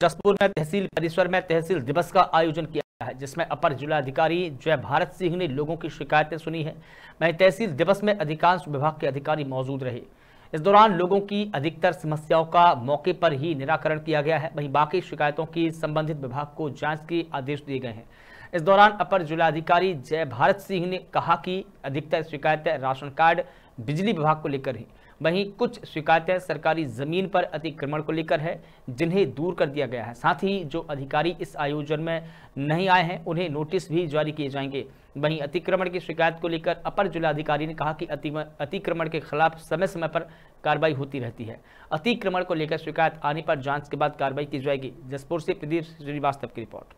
जसपुर में तहसील परिसर में तहसील दिवस का आयोजन किया है, जिसमें अपर जिलाधिकारी जय भारत सिंह ने लोगों की शिकायतें सुनी है। वहीं तहसील दिवस में अधिकांश विभाग के अधिकारी मौजूद रहे। इस दौरान लोगों की अधिकतर समस्याओं का मौके पर ही निराकरण किया गया है। वहीं बाकी शिकायतों की संबंधित विभाग को जांच के आदेश दिए गए हैं। इस दौरान अपर जिलाधिकारी जय भारत सिंह ने कहा कि अधिकतर शिकायतें राशन कार्ड, बिजली विभाग को लेकर हैं। वहीं कुछ शिकायतें सरकारी जमीन पर अतिक्रमण को लेकर है, जिन्हें दूर कर दिया गया है। साथ ही जो अधिकारी इस आयोजन में नहीं आए हैं, उन्हें नोटिस भी जारी किए जाएंगे। वहीं अतिक्रमण की शिकायत को लेकर अपर जिलाधिकारी ने कहा कि अतिक्रमण के खिलाफ समय समय पर कार्रवाई होती रहती है। अतिक्रमण को लेकर शिकायत आने पर जांच के बाद कार्रवाई की जाएगी। जसपुर से प्रदीप श्रीवास्तव की रिपोर्ट।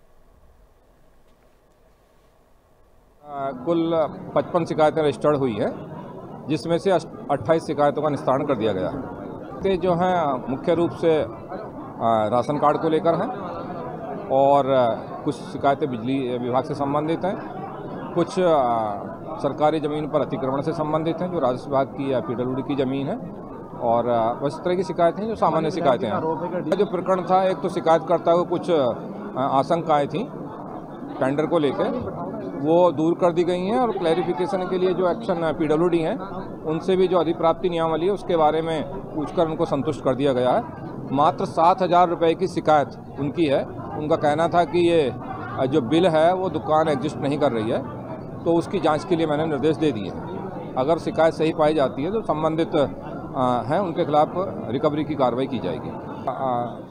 कुल 55 शिकायतें रजिस्टर्ड हुई है, जिसमें से 28 शिकायतों का निस्तारण कर दिया गया है। ये जो हैं मुख्य रूप से राशन कार्ड को लेकर हैं और कुछ शिकायतें बिजली विभाग से संबंधित हैं, कुछ सरकारी ज़मीन पर अतिक्रमण से संबंधित हैं जो राजस्व विभाग की या पीडब्ल्यूडी की ज़मीन है, और बस इस तरह की शिकायतें हैं जो सामान्य शिकायतें हैं। जो प्रकरण था, एक तो शिकायतकर्ता को कुछ आशंकाएँ थी टेंडर को लेकर, वो दूर कर दी गई हैं, और क्लैरिफिकेशन के लिए जो एक्शन पीडब्ल्यूडी हैं उनसे भी जो अधिप्राप्ति नियमावली है उसके बारे में पूछकर उनको संतुष्ट कर दिया गया है। मात्र 7,000 रुपये की शिकायत उनकी है। उनका कहना था कि ये जो बिल है वो दुकान एग्जिस्ट नहीं कर रही है, तो उसकी जांच के लिए मैंने निर्देश दे दिए हैं। अगर शिकायत सही पाई जाती है तो संबंधित हैं उनके खिलाफ रिकवरी की कार्रवाई की जाएगी।